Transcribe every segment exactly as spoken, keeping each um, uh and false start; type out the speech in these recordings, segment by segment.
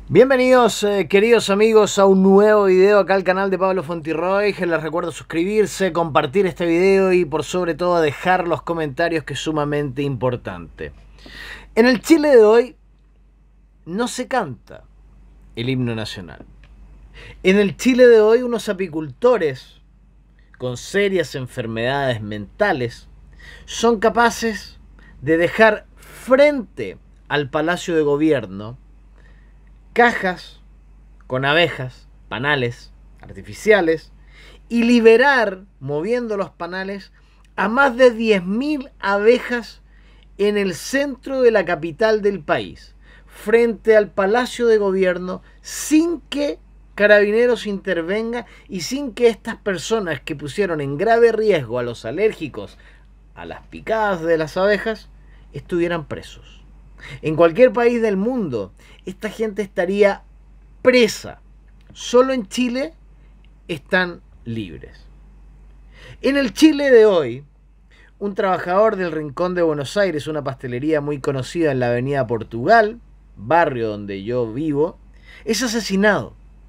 Bienvenidos eh, queridos amigos a un nuevo video acá al canal de Pablo Fontirroy. Les recuerdo suscribirse, compartir este video y por sobre todo dejar los comentarios, que es sumamente importante. En el Chile de hoy no se canta el himno nacional. En el Chile de hoy unos apicultores con serias enfermedades mentales son capaces de dejar frente al Palacio de Gobierno cajas con abejas, panales artificiales, y liberar, moviendo los panales, a más de diez mil abejas en el centro de la capital del país, frente al Palacio de Gobierno, sin que Carabineros intervenga y sin que estas personas que pusieron en grave riesgo a los alérgicos a las picadas de las abejas estuvieran presos. En cualquier país del mundo, esta gente estaría presa. Solo en Chile están libres. En el Chile de hoy, un trabajador del Rincón de Buenos Aires, una pastelería muy conocida en la avenida Portugal, barrio donde yo vivo, es asesinado.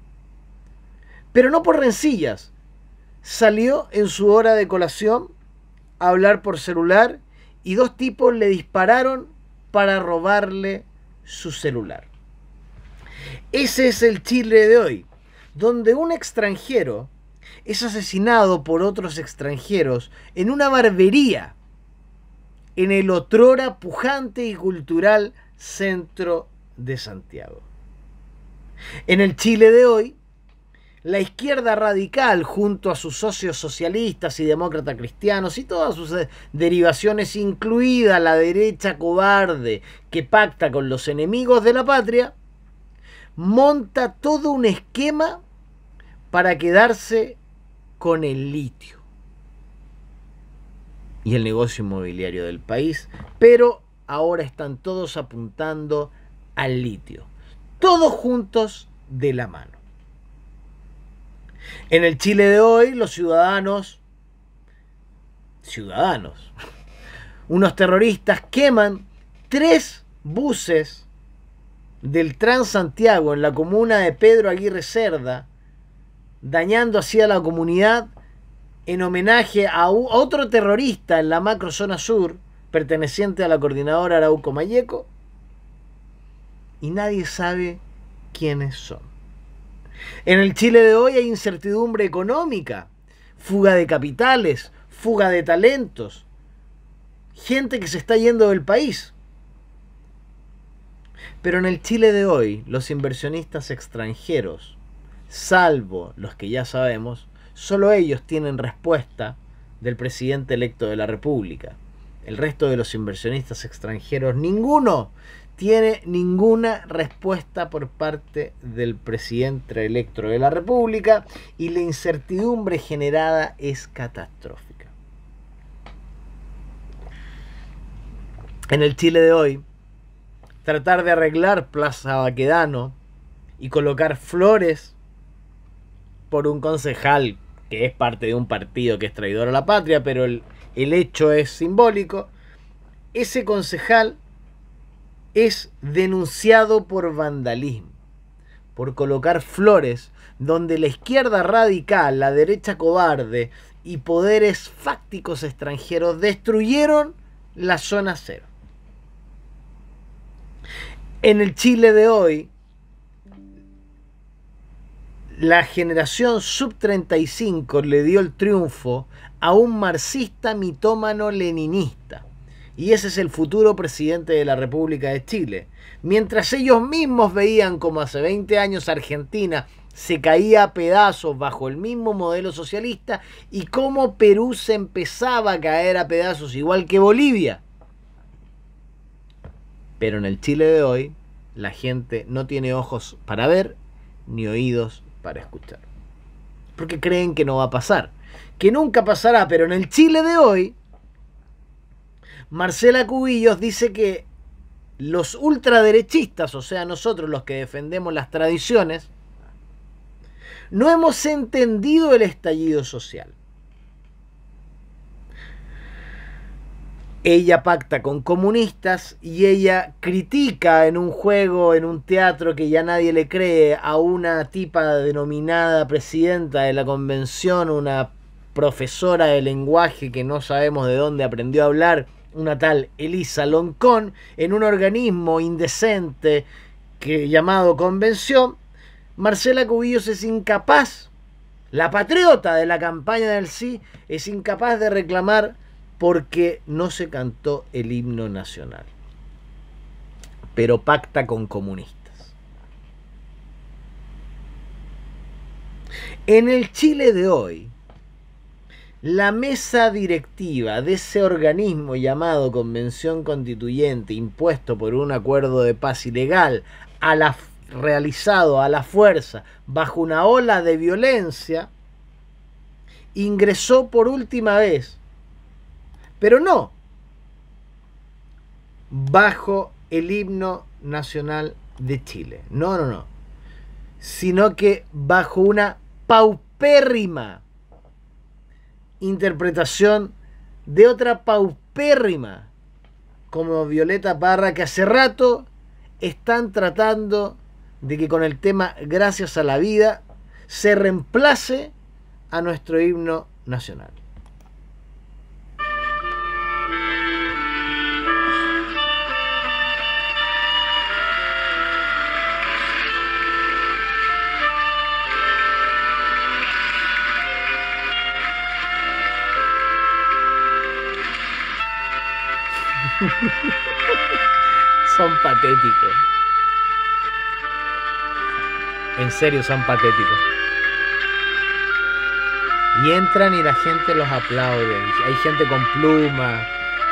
Pero no por rencillas. Salió en su hora de colación a hablar por celular y dos tipos le dispararon para robarle su celular. Ese es el Chile de hoy, donde un extranjero es asesinado por otros extranjeros en una barbería en el otrora pujante y cultural centro de Santiago. En el Chile de hoy, la izquierda radical, junto a sus socios socialistas y demócratas cristianos y todas sus derivaciones, incluida la derecha cobarde que pacta con los enemigos de la patria, monta todo un esquema para quedarse con el litio y el negocio inmobiliario del país, pero ahora están todos apuntando al litio, todos juntos de la mano. En el Chile de hoy, los ciudadanos, ciudadanos, unos terroristas queman tres buses del Transantiago en la comuna de Pedro Aguirre Cerda, dañando así a la comunidad en homenaje a otro terrorista en la macrozona sur, perteneciente a la coordinadora Arauco Mayeco, y nadie sabe quiénes son. En el Chile de hoy hay incertidumbre económica, fuga de capitales, fuga de talentos, gente que se está yendo del país. Pero en el Chile de hoy, los inversionistas extranjeros, salvo los que ya sabemos, solo ellos tienen respuesta del presidente electo de la República. El resto de los inversionistas extranjeros, ninguno tiene ninguna respuesta por parte del presidente electo de la República, y la incertidumbre generada es catastrófica. En el Chile de hoy, tratar de arreglar Plaza Baquedano y colocar flores por un concejal que es parte de un partido que es traidor a la patria, pero el, el hecho es simbólico, ese concejal es denunciado por vandalismo, por colocar flores donde la izquierda radical, la derecha cobarde y poderes fácticos extranjeros destruyeron la zona cero. En el Chile de hoy, la generación sub treinta y cinco le dio el triunfo a un marxista mitómano leninista. Y ese es el futuro presidente de la República de Chile. Mientras ellos mismos veían como hace veinte años Argentina se caía a pedazos bajo el mismo modelo socialista y cómo Perú se empezaba a caer a pedazos igual que Bolivia. Pero en el Chile de hoy, la gente no tiene ojos para ver ni oídos para escuchar. Porque creen que no va a pasar, que nunca pasará. Pero en el Chile de hoy, Marcela Cubillos dice que los ultraderechistas, o sea, nosotros los que defendemos las tradiciones, no hemos entendido el estallido social. ella pacta con comunistas y ella critica en un juego, en un teatro que ya nadie le cree, a una tipa denominada presidenta de la convención, una profesora de lenguaje que no sabemos de dónde aprendió a hablar, una tal Elisa Loncón, en un organismo indecente que, llamado convención. Marcela Cubillos es incapaz, la patriota de la campaña del sí, es incapaz de reclamar porque no se cantó el himno nacional, pero pacta con comunistas. En el Chile de hoy, la mesa directiva de ese organismo llamado Convención Constituyente, impuesto por un acuerdo de paz ilegal, a la, realizado a la fuerza, bajo una ola de violencia, ingresó por última vez, pero no bajo el himno nacional de Chile, no, no, no, sino que bajo una paupérrima interpretación de otra paupérrima como Violeta Parra, que hace rato están tratando de que con el tema Gracias a la Vida se reemplace a nuestro himno nacional. Son patéticos. En serio, son patéticos. Y entran y la gente los aplaude. Hay gente con pluma,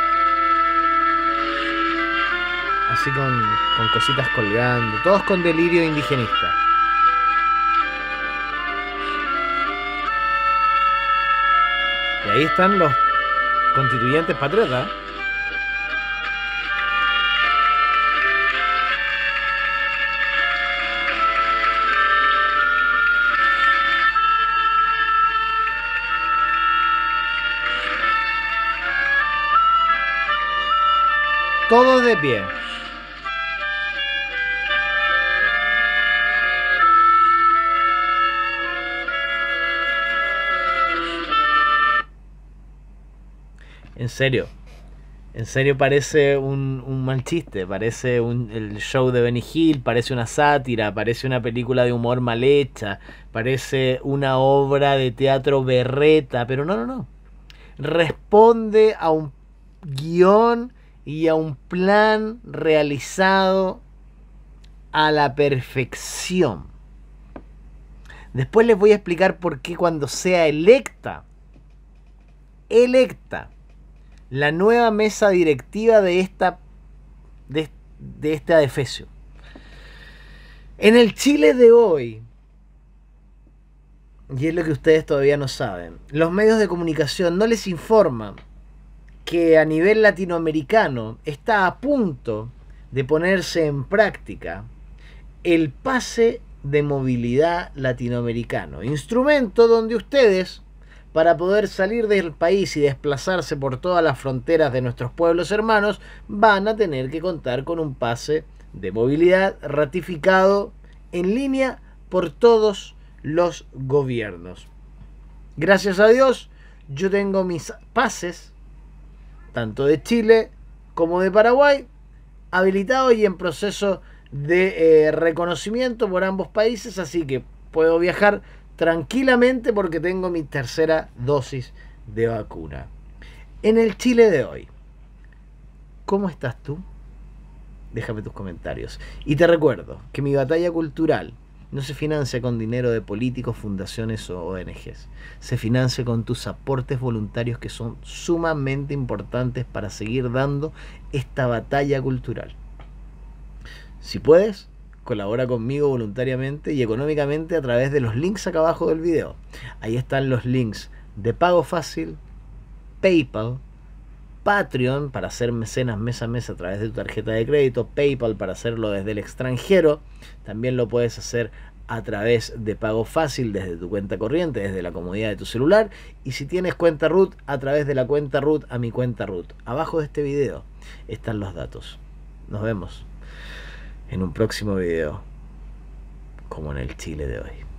así con, con cositas colgando. Todos con delirio indigenista. Y ahí están los constituyentes patriotas. Todos de pie. En serio. En serio parece un, un mal chiste. Parece un, el show de Benny Hill. Parece una sátira. Parece una película de humor mal hecha. Parece una obra de teatro berreta. Pero no, no, no. Responde a un guión y a un plan realizado a la perfección. Después les voy a explicar por qué cuando sea electa, electa, la nueva mesa directiva de esta, de, de este adefesio. En el Chile de hoy, y es lo que ustedes todavía no saben, los medios de comunicación no les informan que a nivel latinoamericano está a punto de ponerse en práctica el pase de movilidad latinoamericano, instrumento donde ustedes, para poder salir del país y desplazarse por todas las fronteras de nuestros pueblos hermanos, van a tener que contar con un pase de movilidad ratificado en línea por todos los gobiernos. Gracias a Dios, yo tengo mis pases tanto de Chile como de Paraguay, habilitado y en proceso de eh, reconocimiento por ambos países, así que puedo viajar tranquilamente porque tengo mi tercera dosis de vacuna. En el Chile de hoy, ¿cómo estás tú? Déjame tus comentarios. Y te recuerdo que mi batalla cultural no se financia con dinero de políticos, fundaciones o O N Ges. Se financia con tus aportes voluntarios, que son sumamente importantes para seguir dando esta batalla cultural. Si puedes, colabora conmigo voluntariamente y económicamente a través de los links acá abajo del video. Ahí están los links de Pago Fácil, PayPal, Patreon para hacer mecenas mes a mes a través de tu tarjeta de crédito, PayPal para hacerlo desde el extranjero. También lo puedes hacer a través de pago fácil desde tu cuenta corriente, desde la comodidad de tu celular. Y si tienes cuenta root, a través de la cuenta root a mi cuenta root. Abajo de este video están los datos. Nos vemos en un próximo video, como en el Chile de hoy.